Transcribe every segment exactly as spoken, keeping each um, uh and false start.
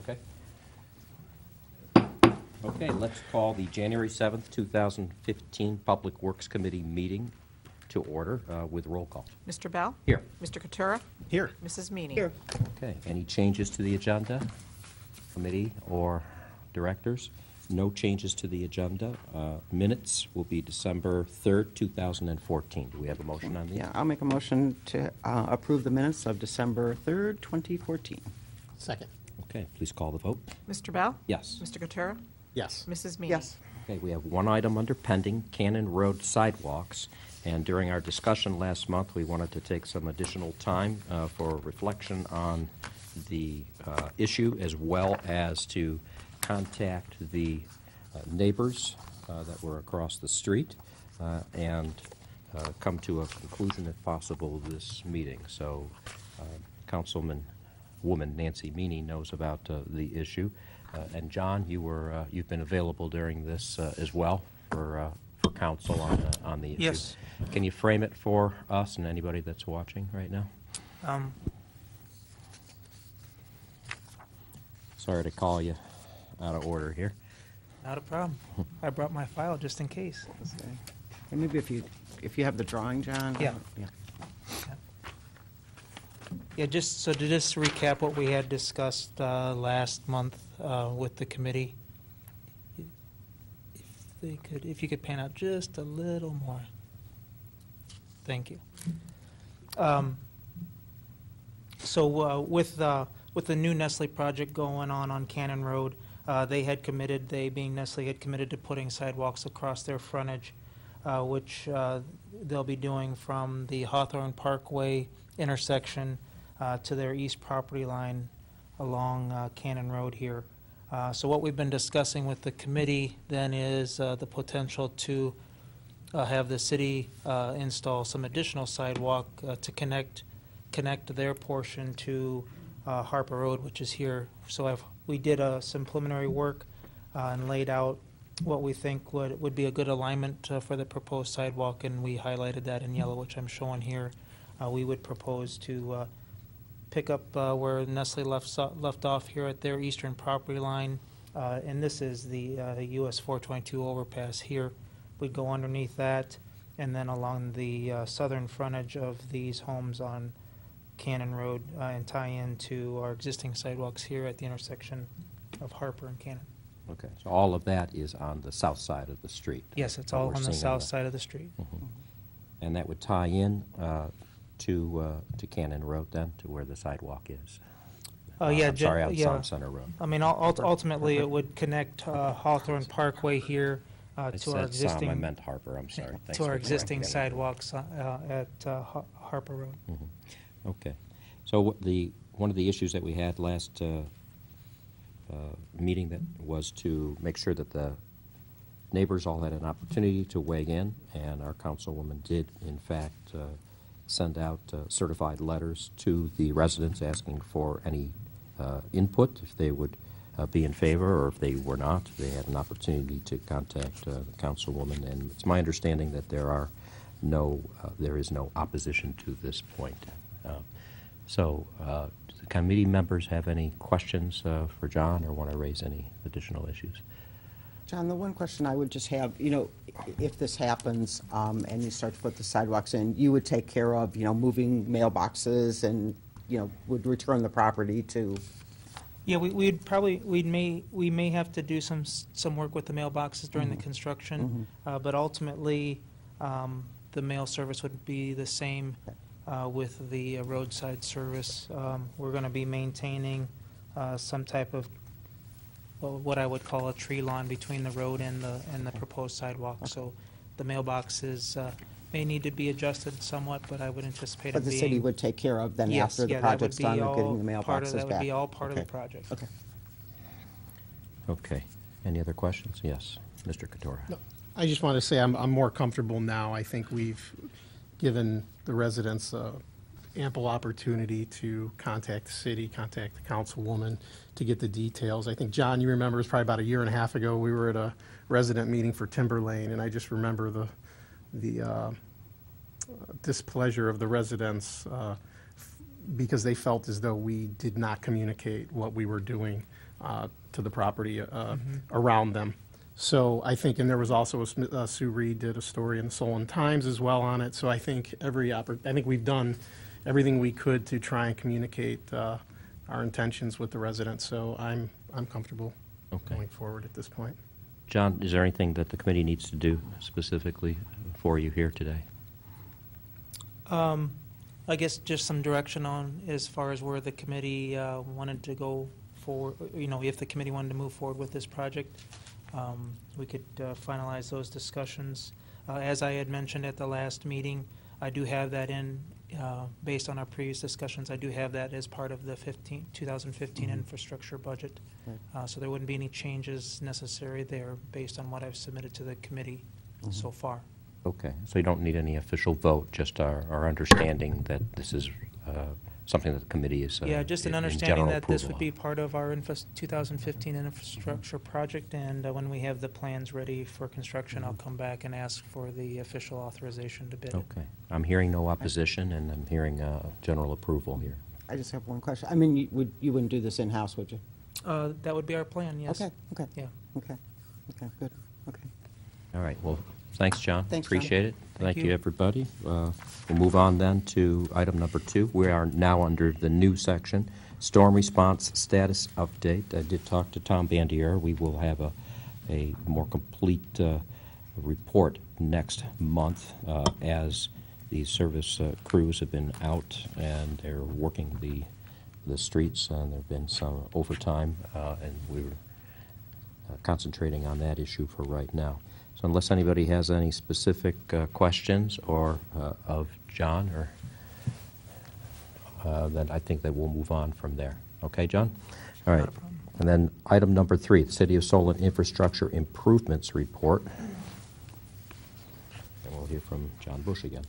Okay. Okay, let's call the January seventh, two thousand fifteen Public Works Committee meeting to order uh, with roll call. Mister Bell? Here. Mister Katura? Here. Missus Meany? Here. Okay, any changes to the agenda, committee or directors? No changes to the agenda. Uh, Minutes will be December third, two thousand fourteen. Do we have a motion on these? Yeah, I'll make a motion to uh, approve the minutes of December third, twenty fourteen. Second. Okay, please call the vote. Mister Bell? Yes. Mister Katura? Yes. Missus Meany? Yes. Okay, we have one item under pending, Cannon Road sidewalks. And during our discussion last month, we wanted to take some additional time uh, for reflection on the uh, issue, as well as to contact the uh, neighbors uh, that were across the street uh, and uh, come to a conclusion, if possible, this meeting. So uh, Councilman woman Nancy Meany knows about uh, the issue. Uh, and John, you were uh, you've been available during this uh, as well for uh, for counsel on the, on the issue. Yes. Can you frame it for us and anybody that's watching right now? Um, Sorry to call you out of order here. Not a problem. I brought my file just in case. Okay. And maybe if you, if you have the drawing, John? Yeah. Yeah. Yeah, just, so to just recap what we had discussed uh, last month uh, with the committee. If they could, if you could pan out just a little more. Thank you. Um, So uh, with, uh, with the new Nestle project going on on Cannon Road, uh, they had committed, they being Nestle, had committed to putting sidewalks across their frontage, uh, which uh, they'll be doing from the Hawthorne Parkway intersection uh, to their east property line along uh, Cannon Road here. Uh, So what we've been discussing with the committee then is uh, the potential to uh, have the city uh, install some additional sidewalk uh, to connect, connect their portion to uh, Harper Road, which is here. So I've, we did uh, some preliminary work uh, and laid out what we think would, would be a good alignment uh, for the proposed sidewalk, and we highlighted that in yellow, which I'm showing here. Uh, we would propose to uh, pick up uh, where Nestle left, so- left off here at their eastern property line, uh, and this is the uh, U S four twenty-two overpass here. We'd go underneath that, and then along the uh, southern frontage of these homes on Cannon Road uh, and tie into our existing sidewalks here at the intersection of Harper and Cannon. Okay, so all of that is on the south side of the street. Yes, it's that all we're on the seeing south side of the street. Mhm. And that would tie in uh, to uh, to Cannon Road then, to where the sidewalk is? Oh, Uh, yeah, I'm ju- sorry, on yeah. Sound Center Road. I mean, ul- ult- ultimately, it would connect uh, Hawthorne Parkway here uh, I to our said Sound, I existing, meant Harper, I'm sorry. Thanks to our for existing correcting me. sidewalks uh, uh, at uh, Har- Harper Road. Mhm. Okay. So what the, one of the issues that we had last uh, uh, meeting that was to make sure that the neighbors all had an opportunity to weigh in, and our councilwoman did, in fact, uh, send out uh, certified letters to the residents asking for any uh, input, if they would uh, be in favor, or if they were not. They had an opportunity to contact uh, the councilwoman, and it's my understanding that there are no, uh, there is no opposition to this point. Uh, So, uh, do the committee members have any questions uh, for John, or want to raise any additional issues? John, the one question I would just have, you know, i- if this happens um, and you start to put the sidewalks in, you would take care of, you know, moving mailboxes and, you know, would return the property to, Yeah, we, we'd probably, we may, we may have to do some, s- some work with the mailboxes during the construction, uh, but ultimately, um, the mail service would be the same uh, with the uh, roadside service. Um, We're going to be maintaining uh, some type of, well, what I would call a tree lawn between the road and the, and the proposed sidewalk. So the mailboxes uh, may need to be adjusted somewhat, but I would anticipate it but the being. city would take care of then Yes, after the yeah, that would project's be done of all getting the part of- mailboxes back? That would be all part of the Okay. project. Okay. Okay. Any other questions? Yes, Mister Katora. No, I just want to say I'm, I'm more comfortable now. I think we've given the residents uh, ample opportunity to contact the city, contact the councilwoman to get the details. I think, John, you remember, it was probably about a year and a half ago, we were at a resident meeting for Timber Lane, and I just remember the, the uh, displeasure of the residents uh, because they felt as though we did not communicate what we were doing uh, to the property uh, around them. So I think, and there was also, a Sm- uh, Sue Reed did a story in the Solon Times as well on it. So I think every, oppor- I think we've done everything we could to try and communicate uh, our intentions with the residents. So I'm, I'm comfortable Okay. going forward at this point. John, is there anything that the committee needs to do specifically for you here today? Um, I guess just some direction on as far as where the committee uh, wanted to go forward, you know, if the committee wanted to move forward with this project. Um, We could uh, finalize those discussions. Uh, As I had mentioned at the last meeting, I do have that in, uh, based on our previous discussions, I do have that as part of the fifteen, two thousand fifteen infrastructure budget. Right. Uh, So there wouldn't be any changes necessary there based on what I've submitted to the committee so far. Okay, so you don't need any official vote, just our, our understanding that this is uh, something that the committee is uh, Yeah, just an in- in understanding general that this approval would be of. part of our infras- two thousand fifteen infrastructure project, and uh, when we have the plans ready for construction, I'll come back and ask for the official authorization to bid it. Okay, I'm hearing no opposition, and I'm hearing uh, general approval here. I just have one question. I mean, you would, you wouldn't do this in-house, would you? Uh, That would be our plan, yes. Okay, okay, Yeah. okay, okay, good, okay. All right, well, thanks, John. Thanks, John. Appreciate it. Thank you, you. everybody. Uh, We'll move on then to item number two. We are now under the new section, Storm Response Status Update. I did talk to Tom Bandier. We will have a, a more complete uh, report next month uh, as the service uh, crews have been out and they're working the, the streets, and there have been some overtime, uh, and we're uh, concentrating on that issue for right now. So unless anybody has any specific uh, questions or uh, of John, or uh, then I think that we'll move on from there. Okay, John? All right. Not a problem. And then item number three, the City of Solon Infrastructure Improvements Report. And we'll hear from John Bush again.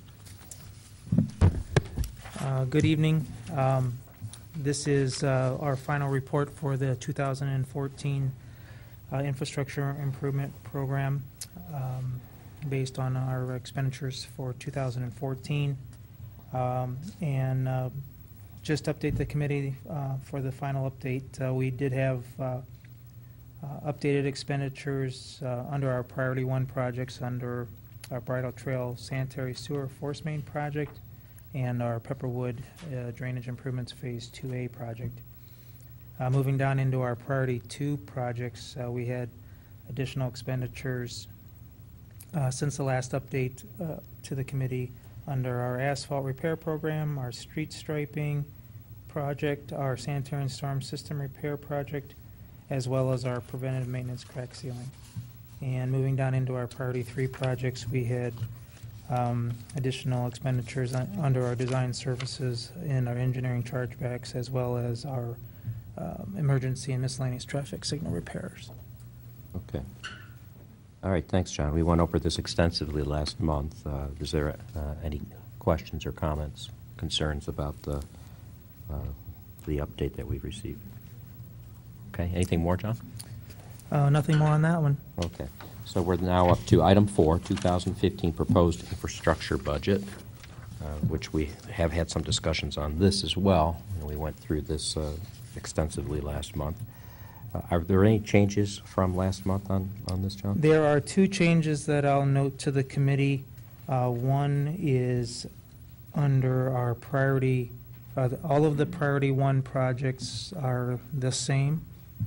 Uh, Good evening. Um, This is uh, our final report for the two thousand fourteen uh, Infrastructure Improvement Program, um, based on our expenditures for two thousand fourteen. Um, And uh, just update the committee uh, for the final update. Uh, We did have uh, uh, updated expenditures uh, under our Priority One projects, under our Bridle Trail Sanitary Sewer Force Main Project, and our Pepperwood uh, Drainage Improvements Phase two A project. Uh, Moving down into our Priority Two projects, uh, we had additional expenditures uh, since the last update uh, to the committee under our asphalt repair program, our street striping project, our sanitary and storm system repair project, as well as our preventative maintenance crack sealing. And moving down into our Priority Three projects, we had um, additional expenditures un- under our design services and our engineering chargebacks, as well as our um, emergency and miscellaneous traffic signal repairs. Okay. All right, thanks, John. We went over this extensively last month. Uh, Is there uh, any questions or comments, concerns about the, uh, the update that we've received? Okay, anything more, John? Uh, Nothing more on that one. Okay, so we're now up to item four, two thousand fifteen Proposed Infrastructure Budget, uh, which we have had some discussions on this as well, and we went through this uh, extensively last month. Uh, Are there any changes from last month on, on this, John? There are two changes that I'll note to the committee. Uh, One is under our priority, uh, the- all of the Priority One projects are the same.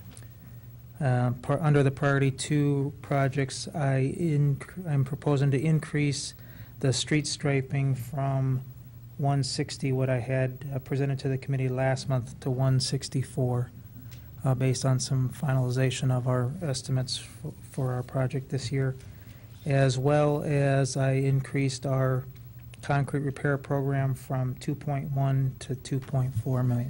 Uh, par- Under the Priority Two projects, I inc- I'm proposing to increase the street striping from one sixty, what I had uh, presented to the committee last month, to one sixty-four. Uh, based on some finalization of our estimates f- for our project this year, as well as I increased our concrete repair program from two point one to two point four million.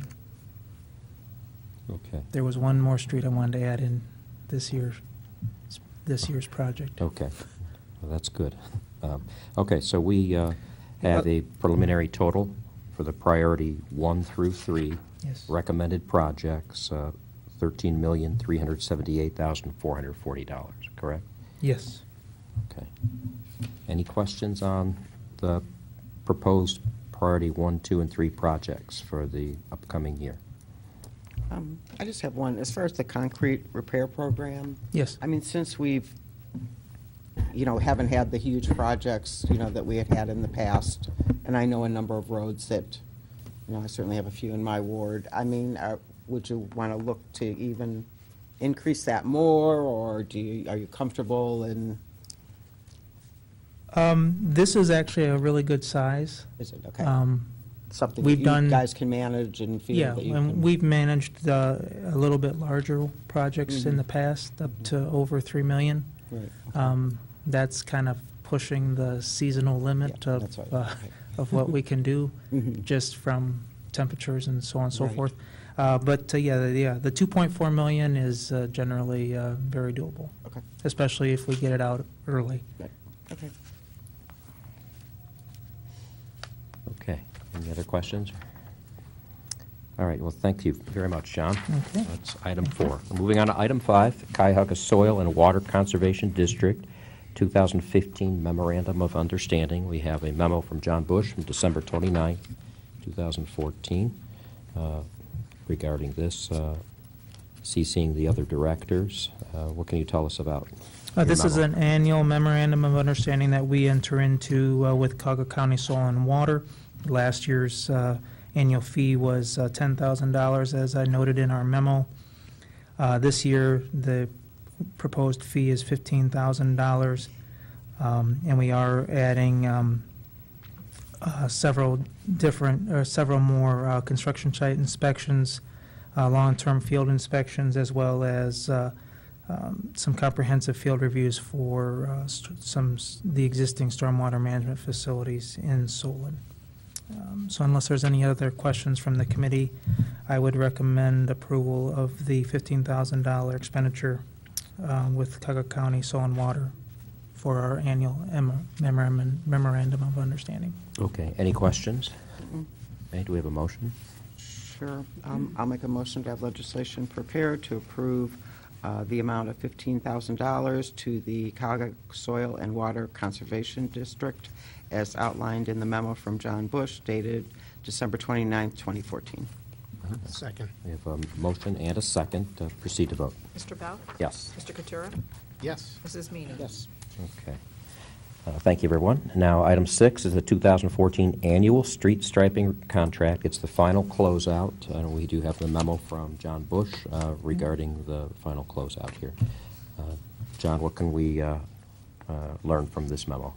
Okay, There was one more street I wanted to add in this year's, this year's project. okay, well, that's good. Um, Okay, so we uh, have a preliminary total for the priority one through three. Yes. Recommended projects, uh, thirteen million, three hundred seventy-eight thousand, four hundred forty dollars, correct? Yes. Okay. Any questions on the proposed priority one, two, and three projects for the upcoming year. Um, I just have one. As far as the concrete repair program, Yes. I mean, since we've, you know, haven't had the huge projects, you know, that we have had in the past, and I know a number of roads that, you know, I certainly have a few in my ward. I mean, uh, would you want to look to even increase that more, or do you, are you comfortable in, Um, This is actually a really good size. is it, okay? Um, Something that we've you done- guys can manage and feel Yeah, that you and can? we've managed uh, a little bit larger projects in Mhm. the past, up to over three million. Right, okay. Um, That's kind of pushing the seasonal limit Yeah, of, that's right, uh, okay. of what we can do, Mhm. just from temperatures and so on and so Right. forth. Uh, But, uh, yeah, the- yeah, the two point four million is uh, generally uh, very doable, Okay, especially if we get it out early. right, okay. Okay, any other questions? All right, well, thank you very much, John. Okay. That's item four. Moving on to item five, Cuyahoga Soil and Water Conservation District, two thousand fifteen Memorandum of Understanding. We have a memo from John Bush from December twenty-ninth, two thousand fourteen, uh, regarding this, uh, CCing the other directors. Uh, What can you tell us about Uh, your This is memo? an annual memorandum of understanding that we enter into uh, with Cuyahoga County Soil and Water. Last year's uh, annual fee was uh, ten thousand dollars, as I noted in our memo. Uh, This year, the proposed fee is fifteen thousand dollars, um, and we are adding um, uh, several different, or several more uh, construction site inspections, uh, long-term field inspections, as well as uh, um, some comprehensive field reviews for uh, st- some, s- the existing stormwater management facilities in Solon. Um, So unless there's any other questions from the committee, I would recommend approval of the fifteen thousand dollars expenditure uh, with Cuyahoga County Soil and Water for our annual em- memorandum memorandum of understanding. Okay, any questions? Mm-mm. Okay, do we have a motion? Sure. Um, I'll make a motion to have legislation prepared to approve uh, the amount of fifteen thousand dollars to the Cuyahoga Soil and Water Conservation District as outlined in the memo from John Bush dated December twenty-ninth, twenty fourteen. Second. We have a motion and a second. Uh, Proceed to vote. Mister Bell? Yes. Mister Katura? Yes. Missus Meany? Yes. Okay. Uh, Thank you, everyone. Now, item six is the two thousand fourteen annual street striping contract. It's the final closeout. Uh, We do have the memo from John Bush uh, regarding the final closeout here. Uh, John, what can we uh, uh, learn from this memo?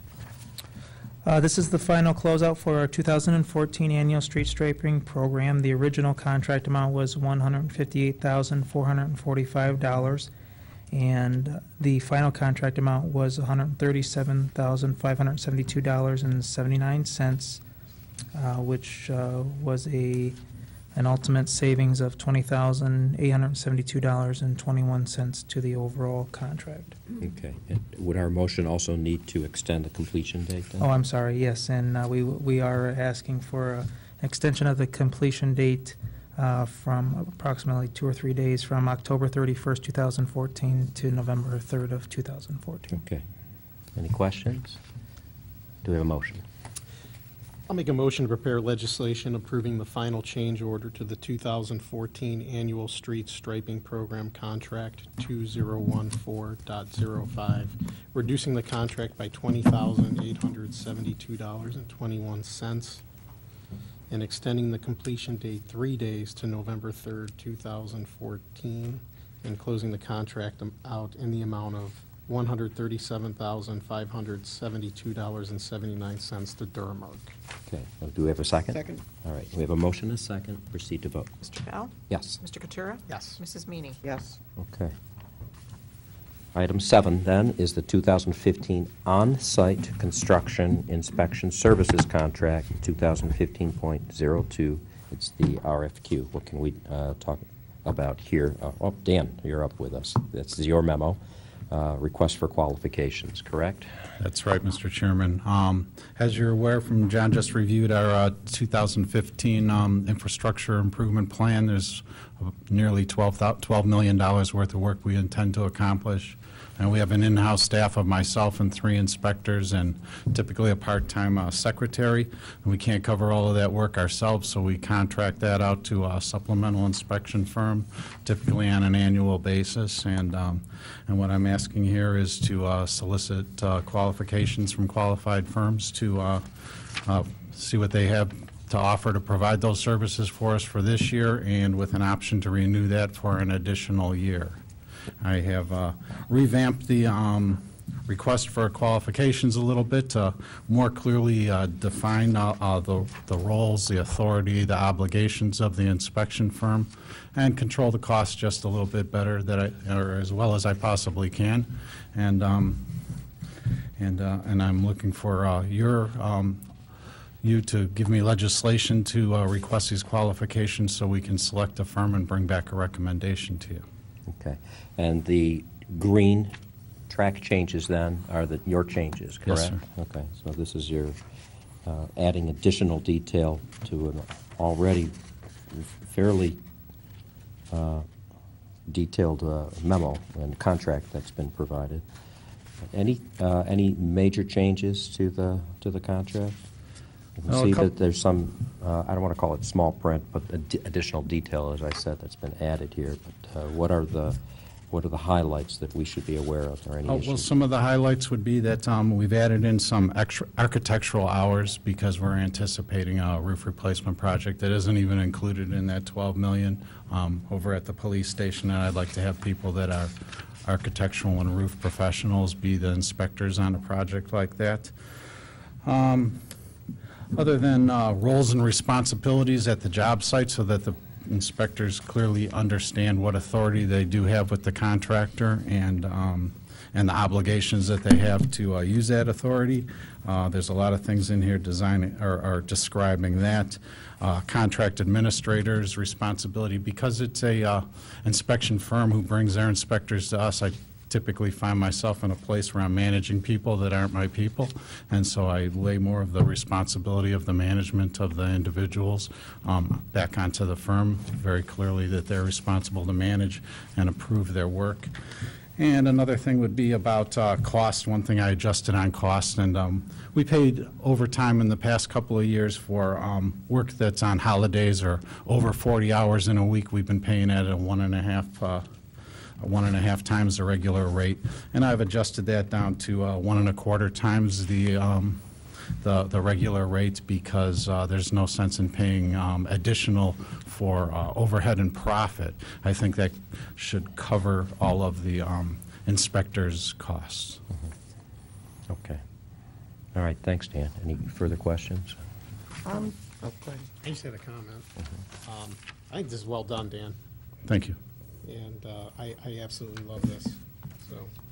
Uh, This is the final closeout for our two thousand fourteen annual street striping program. The original contract amount was one hundred fifty-eight thousand four hundred forty-five dollars, and the final contract amount was one hundred thirty-seven thousand five hundred seventy-two dollars and seventy-nine cents, uh, which uh, was a, an ultimate savings of twenty thousand eight hundred seventy-two dollars and twenty-one cents to the overall contract. Okay. And would our motion also need to extend the completion date then? Oh, I'm sorry, yes, and uh, we we are asking for an extension of the completion date uh, from approximately two or three days from October thirty-first, two thousand fourteen to November third of two thousand fourteen. Okay. Any questions? Do we have a motion? I'll make a motion to prepare legislation approving the final change order to the two thousand fourteen annual street striping program contract two thousand fourteen point oh five, reducing the contract by twenty thousand eight hundred seventy-two dollars and twenty-one cents, and extending the completion date three days to November third, two thousand fourteen, and closing the contract am- out in the amount of one hundred thirty-seven thousand five hundred seventy-two dollars and seventy-nine cents to Durmark. Okay. Uh, Do we have a second? Second. All right. We have a motion and a second. Proceed to vote. Mister Bell? Yes. Mister Katura? Yes. Missus Meany? Yes. Okay. Item seven, then, is the two thousand fifteen on-site construction inspection services contract, two thousand fifteen point oh two. It's the R F Q. What can we uh, talk about here? Uh, Oh, Dan, you're up with us. This is your memo. Uh, Request for qualifications, correct? That's right, Mister Chairman. Um, As you're aware from, John just reviewed our uh, two thousand fifteen um, infrastructure improvement plan. There's nearly twelve million dollars worth of work we intend to accomplish. And we have an in-house staff of myself and three inspectors and typically a part-time uh, secretary. And we can't cover all of that work ourselves, so we contract that out to a supplemental inspection firm, typically on an annual basis. And, um, and what I'm asking here is to uh, solicit uh, qualifications from qualified firms to uh, uh, see what they have to offer to provide those services for us for this year, and with an option to renew that for an additional year. I have uh, revamped the um, request for qualifications a little bit to more clearly uh, define uh, uh, the, the roles, the authority, the obligations of the inspection firm, and control the costs just a little bit better, that I, or as well as I possibly can. And um, and uh, and I'm looking for uh, your um, you to give me legislation to uh, request these qualifications so we can select a firm and bring back a recommendation to you. Okay. And the green track changes then are the, your changes, correct? Yes, sir. Okay, so this is your uh, adding additional detail to an already fairly uh, detailed uh, memo and contract that's been provided. Any, uh, any major changes to the, to the contract? You can Oh, a see coup- that there's some, uh, I don't want to call it small print, but ad- additional detail, as I said, that's been added here. But uh, what are the, what are the highlights that we should be aware of, or any Oh, well, issues? some of the highlights would be that um, we've added in some extra architectural hours because we're anticipating a roof replacement project that isn't even included in that twelve million um, over at the police station. And I'd like to have people that are architectural and roof professionals be the inspectors on a project like that. Um, Other than uh, roles and responsibilities at the job site, so that the inspectors clearly understand what authority they do have with the contractor and um, and the obligations that they have to uh, use that authority. Uh, there's a lot of things in here designing or, or describing that. Uh, contract administrator's responsibility, because it's a uh, inspection firm who brings their inspectors to us. I typically find myself in a place where I'm managing people that aren't my people, and so I lay more of the responsibility of the management of the individuals um, back onto the firm, very clearly that they're responsible to manage and approve their work. And another thing would be about uh, cost. One thing I adjusted on cost, and um, we paid overtime in the past couple of years for um, work that's on holidays or over forty hours in a week. We've been paying at a one and a half uh, one and a half times the regular rate, and I've adjusted that down to uh, one and a quarter times the um, the, the regular rate, because uh, there's no sense in paying um, additional for uh, overhead and profit. I think that should cover all of the um, inspectors' costs. Okay. All right, thanks, Dan. Any further questions? Um, oh, go ahead. I just had a comment. Um, I think this is well done, Dan, Thank you. and uh, I, I absolutely love this, so.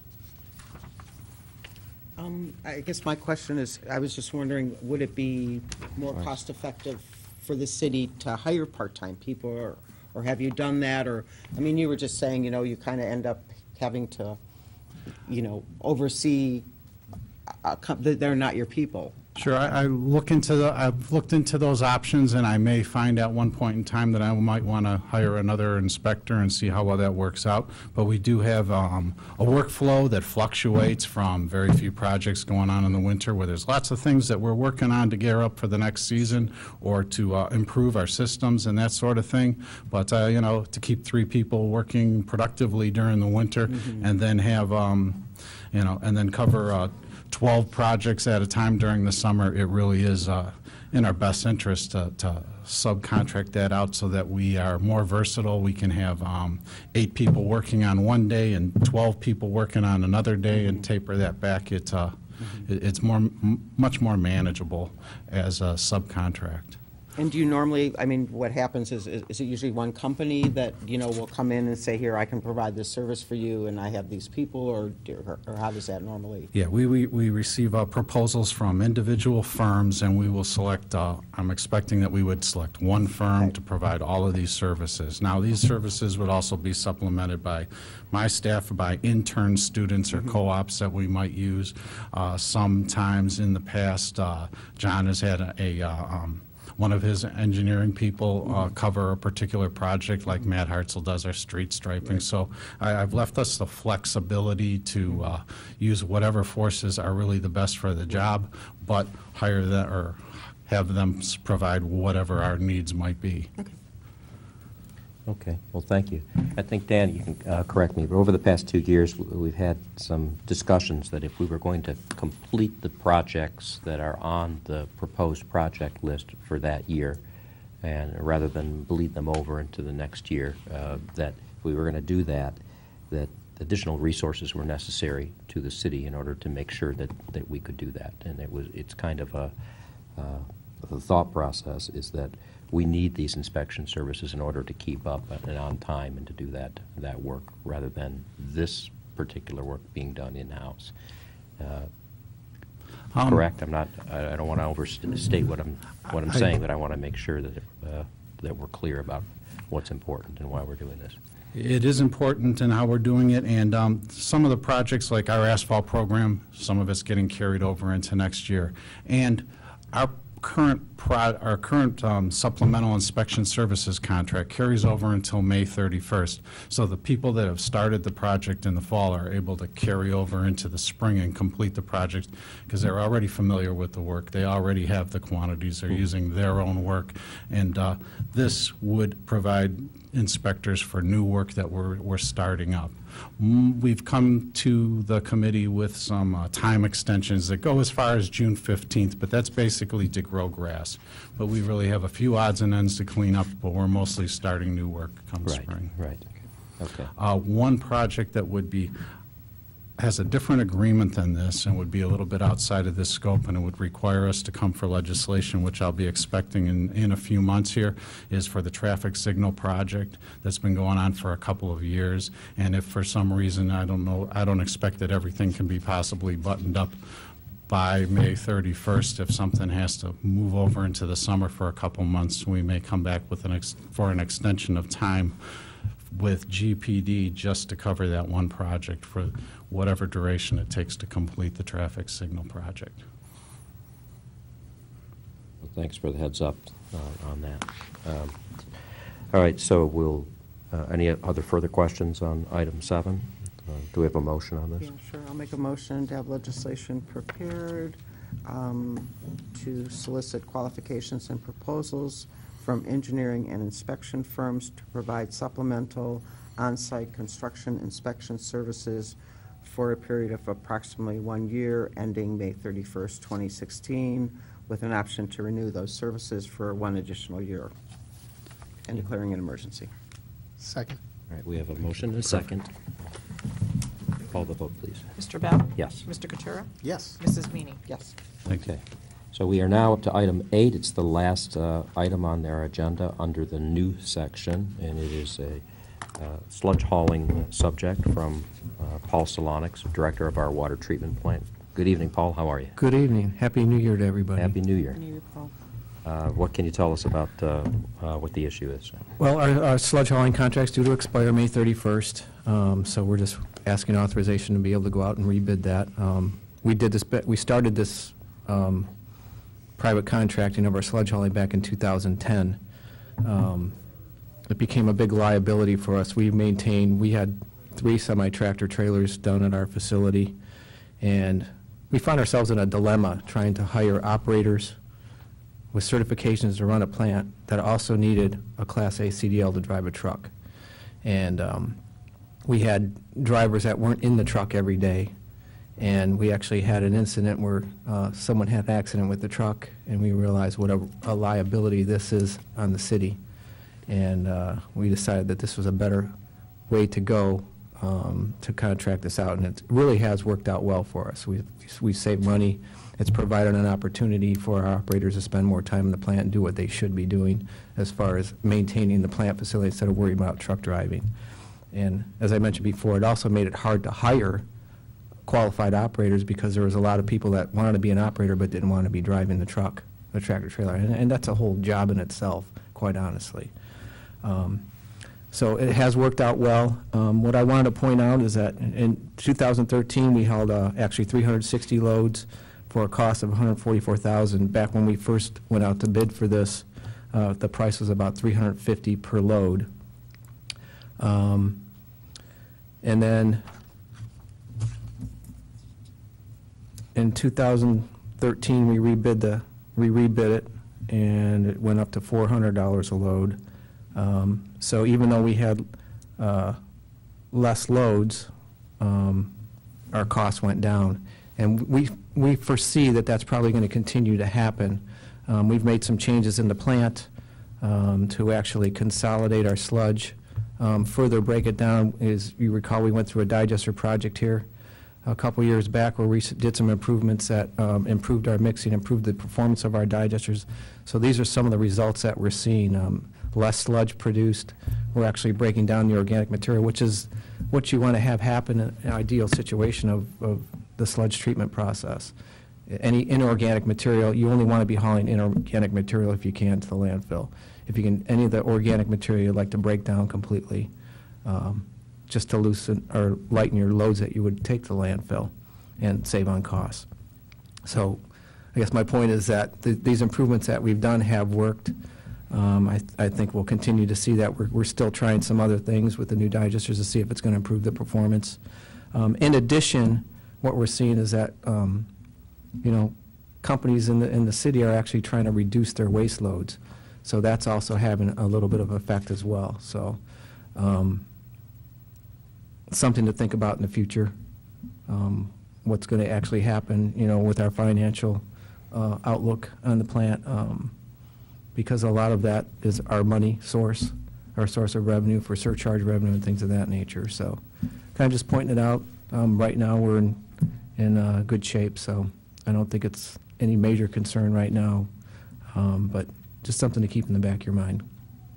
Um, I guess my question is, I was just wondering, would it be more cost-effective for the city to hire part-time people, or, or have you done that? Or, I mean, you were just saying, you know, you kind of end up having to, you know, oversee, uh, com- that they're not your people. Sure, I, I look into the, I've looked into those options, and I may find at one point in time that I might want to hire another inspector and see how well that works out. But we do have um, a workflow that fluctuates from very few projects going on in the winter, where there's lots of things that we're working on to gear up for the next season, or to uh, improve our systems and that sort of thing. But, uh, you know, to keep three people working productively during the winter, mm-hmm. and then have, um, you know, and then cover uh, twelve projects at a time during the summer, it really is uh, in our best interest to, to subcontract that out so that we are more versatile. We can have um, eight people working on one day and twelve people working on another day, and taper that back. It, uh, it, it's more, m much more manageable as a subcontract. And do you normally, I mean, what happens is, is is it usually one company that, you know, will come in and say, here, I can provide this service for you, and I have these people, or, or or how does that normally? Yeah, we, we, we receive uh, proposals from individual firms, and we will select, uh, I'm expecting that we would select one firm to provide all of these services. Now, these services would also be supplemented by my staff, by intern students or co-ops that we might use. Uh, sometimes in the past, uh, John has had a, a uh, um, one of his engineering people uh, cover a particular project, like Matt Hartzell does our street striping. So I, I've left us the flexibility to uh, use whatever forces are really the best for the job, but hire them or have them s- provide whatever our needs might be. Okay, well, thank you. I think, Dan, you can uh, correct me, but over the past two years, w- we've had some discussions that if we were going to complete the projects that are on the proposed project list for that year, and rather than bleed them over into the next year, uh, that if we were going to do that, that additional resources were necessary to the city in order to make sure that, that we could do that. And it was, it's kind of a, uh, the thought process is that we need these inspection services in order to keep up and on time and to do that, that work, rather than this particular work being done in-house. Uh, Um, Correct? I'm not, I I don't want to overstate what I'm, what I'm I- saying, but I want to make sure that, uh, that we're clear about what's important and why we're doing this. It is important in how we're doing it, and um, some of the projects, like our asphalt program, some of it's getting carried over into next year. And our current, pro- our current um, supplemental inspection services contract carries over until May thirty-first. So the people that have started the project in the fall are able to carry over into the spring and complete the project because they're already familiar with the work. They already have the quantities. They're using their own work. And uh, this would provide inspectors for new work that we're, we're starting up. Mm, We've come to the committee with some uh, time extensions that go as far as June fifteenth, but that's basically to grow grass. But we really have a few odds and ends to clean up, but we're mostly starting new work come Right, spring. right. Okay. Uh, One project that would be, has a different agreement than this and would be a little bit outside of this scope, and it would require us to come for legislation, which I'll be expecting in, in a few months here, is for the traffic signal project that's been going on for a couple of years. And if for some reason, I don't know, I don't expect that everything can be possibly buttoned up by May thirty-first. If something has to move over into the summer for a couple months, we may come back with an ex, for an extension of time with G P D just to cover that one project for whatever duration it takes to complete the traffic signal project. Well, thanks for the heads up uh, on that. Um, All right, so we'll, uh, any other further questions on item seven? Uh, Do we have a motion on this? Yeah, sure. I'll make a motion to have legislation prepared um, to solicit qualifications and proposals from engineering and inspection firms to provide supplemental on-site construction inspection services for a period of approximately one year ending May thirty-first, twenty sixteen, with an option to renew those services for one additional year, and declaring an emergency. Second. All right, we have a motion and a second. Call the vote, please. Mister Bell? Yes. Mister Katura? Yes. Missus Meany? Yes. Okay. So we are now up to item eight. It's the last uh, item on our agenda under the new section, and it is a uh, sludge hauling subject from uh, Paul Solonix, Director of our water treatment plant. Good evening, Paul. How are you? Good evening. Happy New Year to everybody. Happy New Year. New Paul. Uh, What can you tell us about uh, uh, what the issue is? Well, our, our sludge hauling contract's due to expire May thirty-first, um, so we're just asking authorization to be able to go out and rebid that. Um, we did this, be- we started this um, private contracting of our sludge hauling back in two thousand ten. Um, It became a big liability for us. We maintained, we had three semi-tractor trailers down at our facility, and we found ourselves in a dilemma trying to hire operators with certifications to run a plant that also needed a Class A C D L to drive a truck. And um, we had drivers that weren't in the truck every day. And we actually had an incident where uh, someone had an accident with the truck, and we realized what a, a liability this is on the city. And uh, we decided that this was a better way to go um, to contract this out, and it really has worked out well for us. We we saved money. It's provided an opportunity for our operators to spend more time in the plant and do what they should be doing as far as maintaining the plant facility instead of worrying about truck driving. And as I mentioned before, it also made it hard to hire qualified operators because there was a lot of people that wanted to be an operator but didn't want to be driving the truck, the tractor trailer, and, and that's a whole job in itself, quite honestly. Um, so it has worked out well. Um, what I wanted to point out is that in, in two thousand thirteen we held uh, actually three hundred sixty loads for a cost of one hundred forty-four thousand dollars. Back when we first went out to bid for this, uh, the price was about three hundred fifty dollars per load. Um, And then in two thousand thirteen, we rebid the, we rebid it, and it went up to four hundred dollars a load. Um, So even though we had uh, less loads, um, our costs went down. And we, we foresee that that's probably going to continue to happen. Um, We've made some changes in the plant um, to actually consolidate our sludge. Um, Further break it down is, you recall, we went through a digester project here a couple years back where we s- did some improvements that um, improved our mixing, improved the performance of our digesters. So these are some of the results that we're seeing. Um, Less sludge produced. We're actually breaking down the organic material, which is what you want to have happen in an ideal situation of, of the sludge treatment process. Any inorganic material, you only want to be hauling inorganic material if you can to the landfill. If you can, any of the organic material you'd like to break down completely, um, just to loosen or lighten your loads that you would take to the landfill and save on costs. So I guess my point is that th- these improvements that we've done have worked. Um, I, th- I think we'll continue to see that. We're, we're still trying some other things with the new digesters to see if it's going to improve the performance. Um, in addition, what we're seeing is that, um, you know, companies in the, in the city are actually trying to reduce their waste loads. So that's also having a little bit of effect as well. So um, something to think about in the future, um, what's going to actually happen, you know, with our financial uh, outlook on the plant, um, because a lot of that is our money source, our source of revenue for surcharge revenue and things of that nature. So kind of just pointing it out. Um, right now, we're in, in uh, good shape, so I don't think it's any major concern right now, um, but just something to keep in the back of your mind.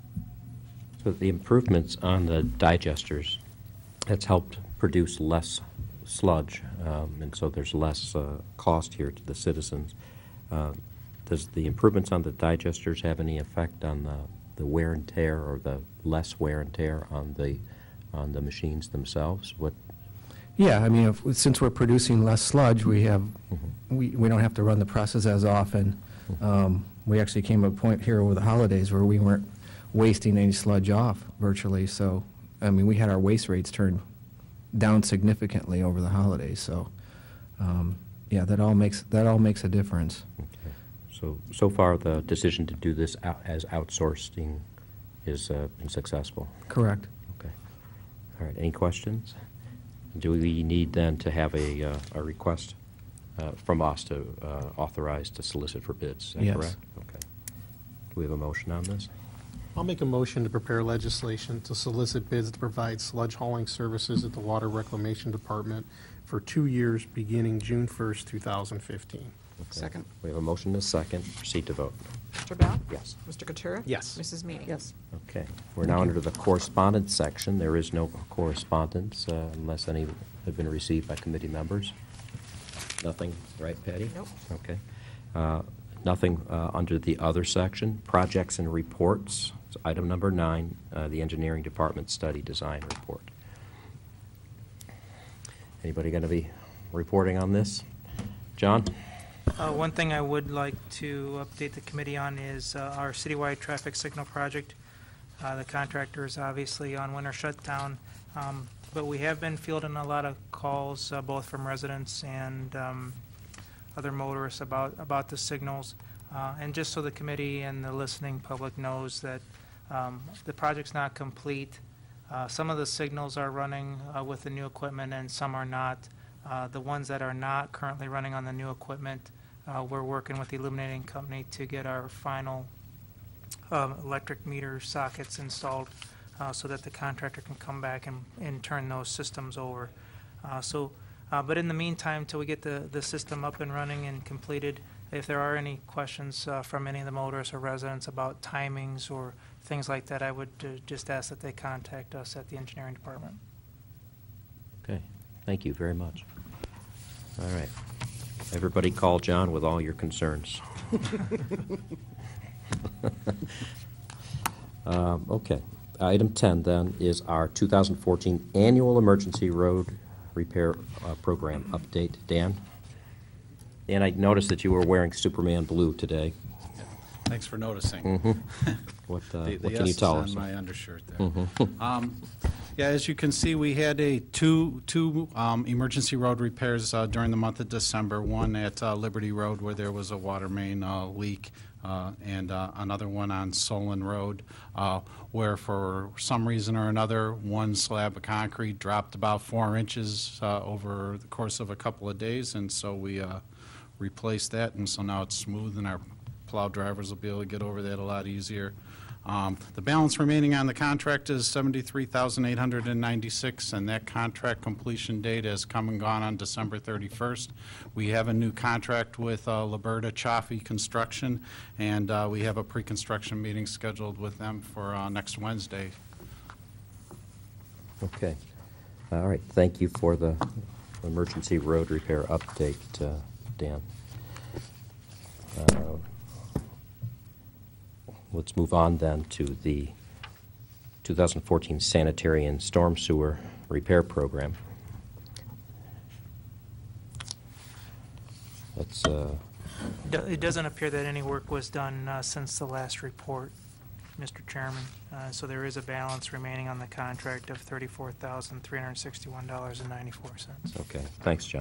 So the improvements on the digesters, that's helped produce less sludge, um, and so there's less uh, cost here to the citizens. Uh, Does the improvements on the digesters have any effect on the, the wear and tear, or the less wear and tear on the, on the machines themselves? What? Yeah, I mean, if, since we're producing less sludge, we have, we, we don't have to run the presses as often. Um, we actually came to a point here over the holidays where we weren't wasting any sludge off virtually. So, I mean, we had our waste rates turned down significantly over the holidays. So, um, yeah, that all makes, that all makes a difference. Okay. So, so far, the decision to do this out, as outsourcing is uh, been successful? Correct. Okay. All right, any questions? Do we need then to have a, uh, a request uh, from us to uh, authorize to solicit for bids? Is that Yes. correct? Okay. Do we have a motion on this? I'll make a motion to prepare legislation to solicit bids to provide sludge hauling services at the Water Reclamation Department for two years beginning June first, two thousand fifteen. Okay. Second. We have a motion and a second. Proceed to vote. Mister Bell? Yes. Mister Katura? Yes. Missus Meany? Yes. Okay. We're now under the correspondence section. There is no correspondence uh, unless any have been received by committee members. Nothing, right, Patty? Nope. Okay. Uh, Nothing uh, under the other section. Projects and reports. So item number nine, uh, the Engineering Department Study Design Report. Anybody going to be reporting on this? John? Uh, One thing I would like to update the committee on is uh, our citywide traffic signal project. Uh, The contractor is obviously on winter shutdown, um, but we have been fielding a lot of calls, uh, both from residents and um, other motorists about, about the signals. Uh, And just so the committee and the listening public knows that um, the project's not complete. Uh, Some of the signals are running uh, with the new equipment and some are not. Uh, The ones that are not currently running on the new equipment, uh, we're working with the illuminating company to get our final um, electric meter sockets installed uh, so that the contractor can come back and, and turn those systems over. Uh, So, uh, but in the meantime, till we get the, the system up and running and completed, if there are any questions uh, from any of the motorists or residents about timings or things like that, I would uh, just ask that they contact us at the engineering department. Okay. Thank you very much. All right. Everybody call John with all your concerns. Um, Okay. Item ten, then, is our two thousand fourteen Annual Emergency Road Repair uh, Program update. Dan? And I noticed that you were wearing Superman blue today. Thanks for noticing. What, uh, The- what the can you S tell is us? on my undershirt there. Um, Yeah, as you can see, we had a two, two um, emergency road repairs uh, during the month of December. One at uh, Liberty Road where there was a water main uh, leak, uh, and uh, another one on Solon Road, uh, where for some reason or another, one slab of concrete dropped about four inches uh, over the course of a couple of days, and so we uh, replaced that, and so now it's smooth, and our plow drivers will be able to get over that a lot easier. Um, The balance remaining on the contract is seventy-three thousand eight hundred ninety-six, and that contract completion date has come and gone on December thirty-first. We have a new contract with uh, Liberta Chaffee Construction, and uh, we have a pre-construction meeting scheduled with them for uh, next Wednesday. Okay. All right, thank you for the emergency road repair update, uh, Dan. Uh, Let's move on then to the two thousand fourteen sanitary and storm sewer repair program. Let's, uh, Do- It doesn't appear that any work was done uh, since the last report, Mister Chairman. Uh, So there is a balance remaining on the contract of thirty-four thousand three hundred sixty-one dollars and ninety-four cents. okay, thanks, John.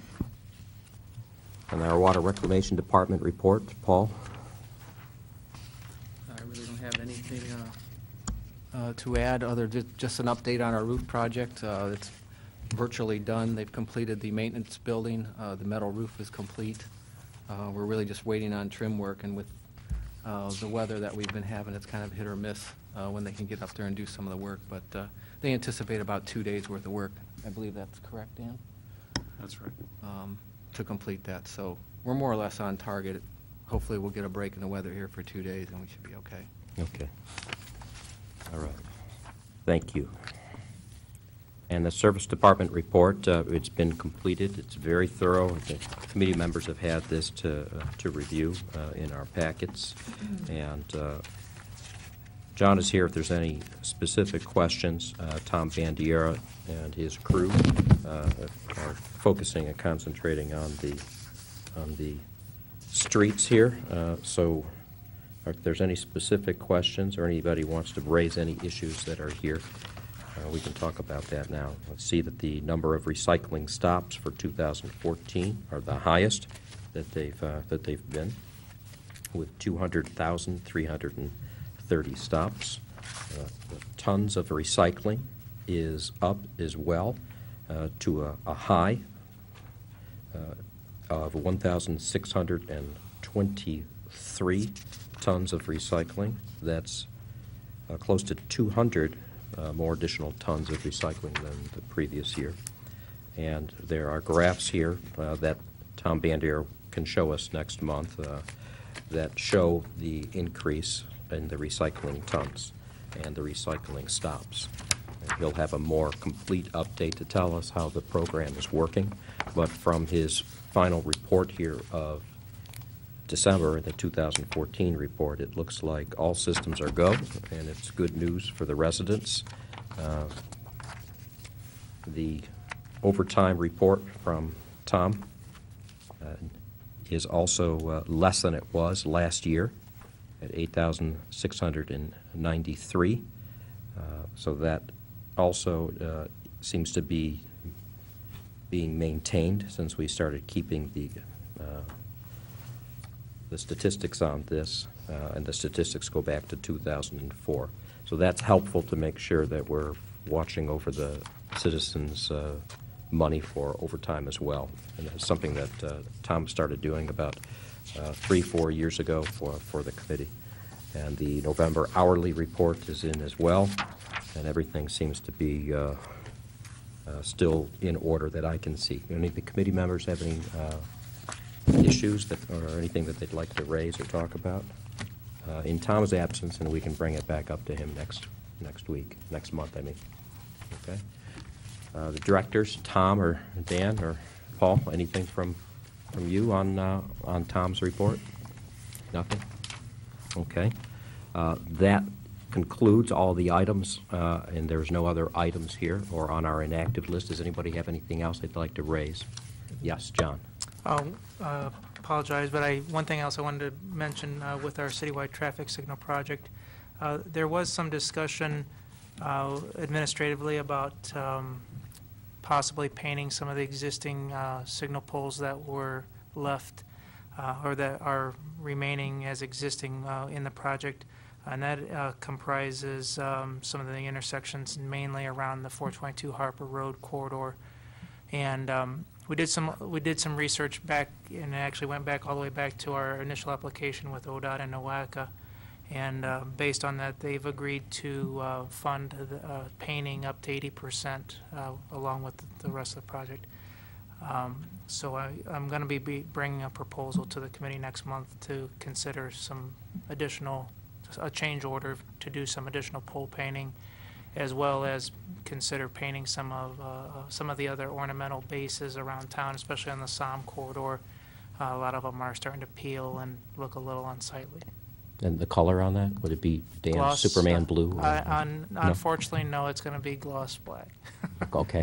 And our Water Reclamation Department report, Paul? I really don't have anything uh, uh, to add, other than just an update on our roof project. Uh, It's virtually done. They've completed the maintenance building. Uh, The metal roof is complete. Uh, We're really just waiting on trim work, and with uh, the weather that we've been having, it's kind of hit or miss uh, when they can get up there and do some of the work. But uh, they anticipate about two days' worth of work. I believe that's correct, Dan? That's right. um, to complete that. So we're more or less on target. Hopefully, we'll get a break in the weather here for two days, and we should be okay. Okay. All right. Thank you. And the Service Department report, uh, it's been completed. It's very thorough. The committee members have had this to, uh, to review uh, in our packets. And uh, John is here if there's any specific questions. Uh, Tom Bandiera and his crew uh, are focusing and concentrating on the, on the streets here. Uh, So if there's any specific questions or anybody wants to raise any issues that are here, uh, we can talk about that now. Let's see that the number of recycling stops for two thousand fourteen are the highest that they've, uh, that they've been, with two hundred thousand three hundred thirty stops. Uh, the tons of recycling is up as well uh, to a, a high uh, of one thousand six hundred twenty-three tons of recycling. That's uh, close to two hundred uh, more additional tons of recycling than the previous year. And there are graphs here uh, that Tom Bandier can show us next month uh, that show the increase in the recycling tons and the recycling stops. And he'll have a more complete update to tell us how the program is working. But from his final report here of December, the two thousand fourteen report, it looks like all systems are go, and it's good news for the residents. Uh, The overtime report from Tom uh, is also uh, less than it was last year at eight thousand six hundred ninety-three. Uh, So that also uh, seems to be being maintained since we started keeping the uh, the statistics on this, uh, and the statistics go back to two thousand four. So that's helpful to make sure that we're watching over the citizens' uh, money for overtime as well. And that's something that uh, Tom started doing about uh, three, four years ago for, for the committee. And the November hourly report is in as well, and everything seems to be uh, uh, still in order that I can see. Any of the committee members have any uh, issues that, or anything that they'd like to raise or talk about uh, in Tom's absence, and we can bring it back up to him next next week, next month, I mean. Okay. Uh, the directors, Tom or Dan or Paul, anything from from you on uh, on Tom's report? Nothing. Okay. Uh, that concludes all the items, uh, and there's no other items here or on our inactive list. Does anybody have anything else they'd like to raise? Yes, John. Oh, uh, apologize, but I, one thing else I wanted to mention uh, with our citywide traffic signal project, uh, there was some discussion uh, administratively about um, possibly painting some of the existing uh, signal poles that were left uh, or that are remaining as existing uh, in the project. And that uh, comprises um, some of the intersections mainly around the four twenty-two Harper Road corridor. And um, we did some we did some research back, and it actually went back all the way back to our initial application with O D O T and NOACA. And uh, based on that, they've agreed to uh, fund the uh, painting up to eighty percent uh, along with the rest of the project. Um, so I, I'm going to be, be bringing a proposal to the committee next month to consider some additional, a change order to do some additional pole painting, as well as consider painting some of uh, some of the other ornamental bases around town, especially on the Somme corridor. Uh, a lot of them are starting to peel and look a little unsightly. And the color on that, would it be Dan Gloss, Superman uh, blue? or- uh, un- No? Unfortunately, no, it's going to be gloss black. Okay.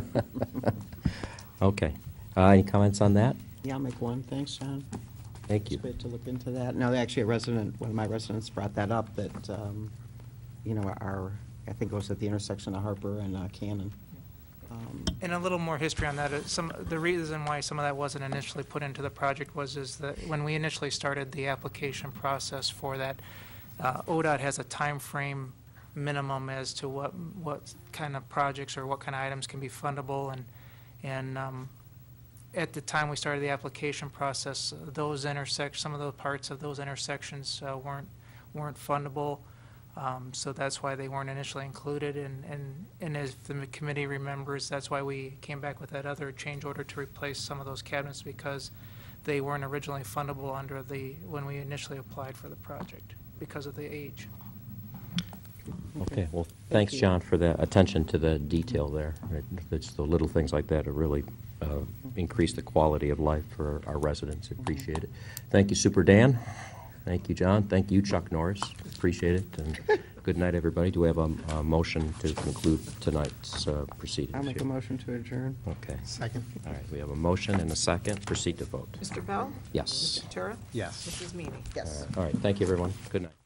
Okay. Uh, Any comments on that? Yeah, I'll make one. Thanks, John. Thank you. It's great to look into that. No, actually, a resident, one of my residents brought that up, that, um, you know, our, I think it was at the intersection of Harper and uh, Cannon. Um, And a little more history on that. uh, Some, the reason why some of that wasn't initially put into the project was is that when we initially started the application process for that, uh, O D O T has a time frame minimum as to what, what kind of projects or what kind of items can be fundable. And, and um, at the time we started the application process, uh, those intersect, some of the parts of those intersections uh, weren't, weren't fundable. Um, So that's why they weren't initially included, and, and, and as the committee remembers, that's why we came back with that other change order to replace some of those cabinets, because they weren't originally fundable under the, when we initially applied for the project, because of the age. Okay, well, thanks, you. John, for the attention to the detail there. It- It's the little things like that that really uh, increase the quality of life for our residents. Appreciate it. Thank you, Super Dan. Thank you, John. Thank you, Chuck Norris. Appreciate it. And good night, everybody. Do we have a, a motion to conclude tonight's uh, proceedings? I'll make a here? motion to adjourn. Okay. Second? All right, we have a motion and a second. Proceed to vote. Mister Bell? Yes. Mister Turra? Yes. Missus Meany? Yes. All right, thank you, everyone. Good night.